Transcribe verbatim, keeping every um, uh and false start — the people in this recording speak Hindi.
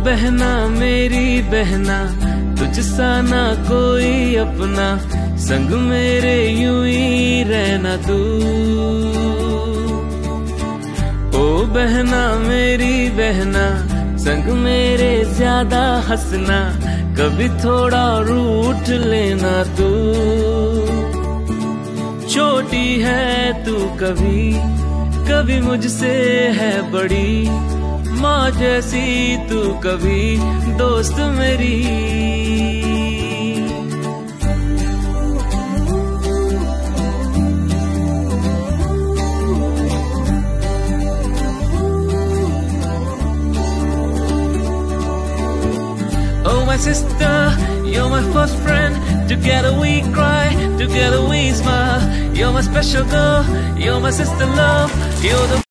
बहना मेरी बहना, तुझसा ना कोई अपना, संग मेरे यूं ही रहना तू। ओ बहना मेरी बहना, संग मेरे ज्यादा हंसना, कभी थोड़ा रूठ लेना तू। छोटी है तू कभी कभी मुझसे है बड़ी, माँ जैसी तू कभी दोस्त मेरी। Oh my sister, you're my first friend. Together we cry, together we smile. You're my special girl, you're my sister love. You're the